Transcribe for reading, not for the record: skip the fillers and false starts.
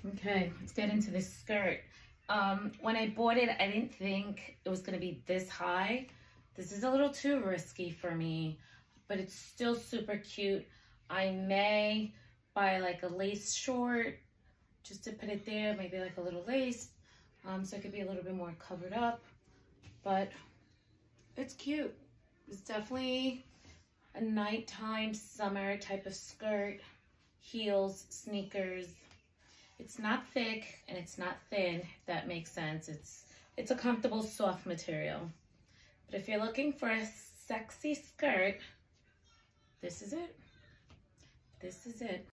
Okay, let's get into this skirt. When I bought it, I didn't think it was gonna be this high. This is a little too risky for me, but it's still super cute. I may buy like a lace short just to put it there, maybe like a little lace, so it could be a little bit more covered up, but it's cute. It's definitely a nighttime summer type of skirt, heels, sneakers. It's not thick and it's not thin, if that makes sense. It's a comfortable, soft material. But if you're looking for a sexy skirt, this is it. This is it.